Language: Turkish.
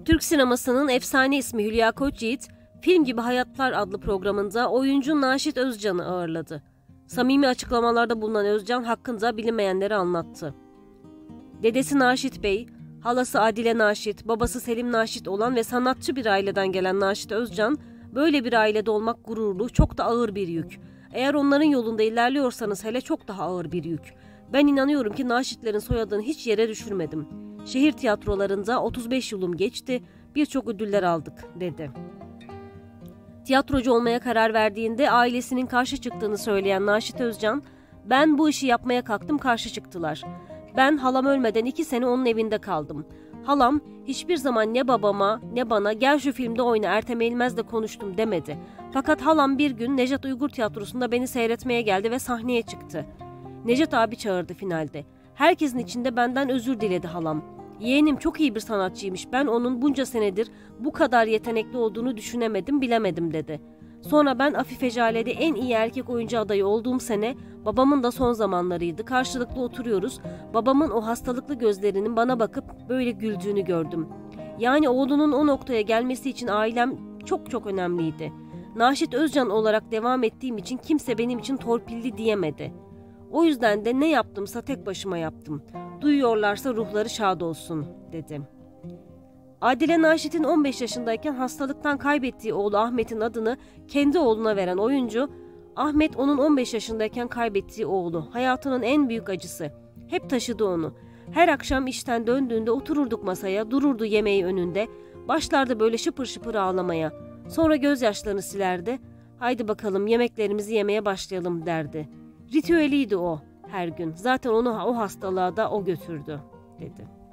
Türk sinemasının efsane ismi Hülya Koçyiğit, Film Gibi Hayatlar adlı programında oyuncu Naşit Özcan'ı ağırladı. Samimi açıklamalarda bulunan Özcan hakkında bilinmeyenleri anlattı. Dedesi Naşit Bey, halası Adile Naşit, babası Selim Naşit olan ve sanatçı bir aileden gelen Naşit Özcan, böyle bir ailede olmak gururlu, çok da ağır bir yük. Eğer onların yolunda ilerliyorsanız hele çok daha ağır bir yük. Ben inanıyorum ki Naşitlerin soyadını hiç yere düşürmedim. Şehir tiyatrolarında 35 yılım geçti, birçok ödüller aldık, dedi. Tiyatrocu olmaya karar verdiğinde ailesinin karşı çıktığını söyleyen Naşit Özcan, ben bu işi yapmaya kalktım, karşı çıktılar. Ben halam ölmeden 2 sene onun evinde kaldım. Halam hiçbir zaman ne babama ne bana gel şu filmde oyna Ertem Eğilmez'le konuştum demedi. Fakat halam bir gün Nejat Uygur Tiyatrosu'nda beni seyretmeye geldi ve sahneye çıktı. Nejat abi çağırdı finalde. Herkesin içinde benden özür diledi halam. Yeğenim çok iyi bir sanatçıymış, ben onun bunca senedir bu kadar yetenekli olduğunu düşünemedim, bilemedim, dedi. Sonra ben Afife Jale'de en iyi erkek oyuncu adayı olduğum sene, babamın da son zamanlarıydı, karşılıklı oturuyoruz, babamın o hastalıklı gözlerinin bana bakıp böyle güldüğünü gördüm. Yani oğlunun o noktaya gelmesi için ailem çok önemliydi. Naşit Özcan olarak devam ettiğim için kimse benim için torpilli diyemedi. O yüzden de ne yaptımsa tek başıma yaptım. Duyuyorlarsa ruhları şad olsun, dedi. Adile Naşit'in 15 yaşındayken hastalıktan kaybettiği oğlu Ahmet'in adını kendi oğluna veren oyuncu, Ahmet onun 15 yaşındayken kaybettiği oğlu, hayatının en büyük acısı. Hep taşıdı onu. Her akşam işten döndüğünde otururduk masaya, dururdu yemeği önünde, başlardı böyle şıpır şıpır ağlamaya. Sonra gözyaşlarını silerdi, haydi bakalım yemeklerimizi yemeye başlayalım, derdi. Ritüeliydi o her gün. Zaten onu o hastalığa da o götürdü, dedi.